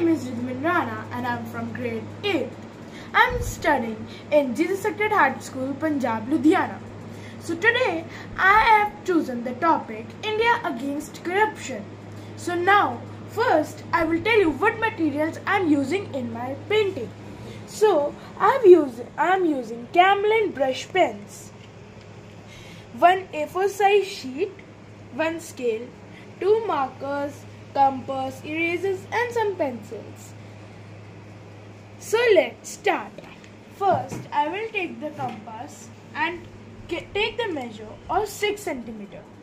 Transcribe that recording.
name is Riddhiman Rana and I am from grade 8. I am studying in Jesus Sacred Heart School, Punjab, Ludhiana. So today I have chosen the topic India against corruption. So now first I will tell you what materials I am using in my painting. So I am using Camlin brush pens, one A4 size sheet, one scale, two markers, compass, erasers and some pencils. So let's start. First I will take the compass and take the measure of 6 cm.